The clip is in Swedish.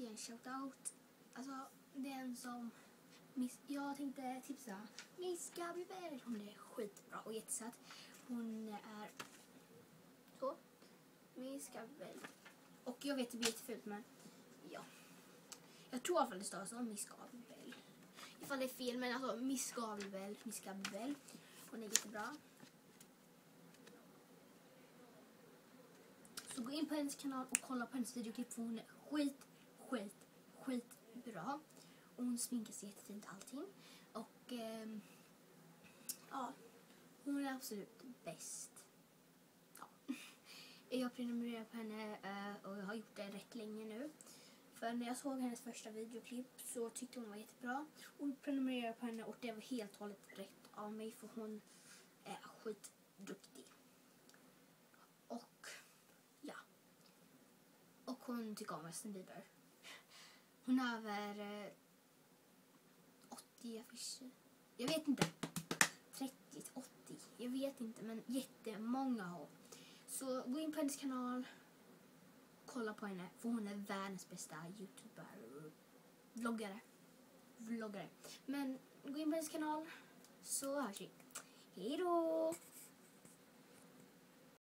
ge en shoutout. Alltså, det är en som jag tänkte tipsa Miss Gabriel. Hon är skitbra och jättesöt. Hon är så. Miss Gabriel. Och jag vet det blir jättefult, men ja. Jag tror i alla fall det står så, Miss Gabriel. Ifall det är fel, men alltså Miss Gabriel. Hon är jättebra. Så gå in på hennes kanal och kolla på hennes videoklipp, för hon är skitbra. Och hon sminkar sig jättefint allting. Och ja, hon är absolut bäst. Ja. Jag prenumererar på henne och jag har gjort det rätt länge nu. För när jag såg hennes första videoklipp så tyckte hon var jättebra. Och prenumererade på henne och det var helt och hållet rätt av mig, för hon är skitduktig. Och ja. Och hon tycker om Justin Bieber. Hon har över 80 affischer. Jag vet inte. 30, 80. Jag vet inte, men jättemånga har. Så gå in på hennes kanal. Kolla på henne, för hon är världens bästa YouTuber. Vloggare. Men gå in på hennes kanal så hörs vi. Hej då!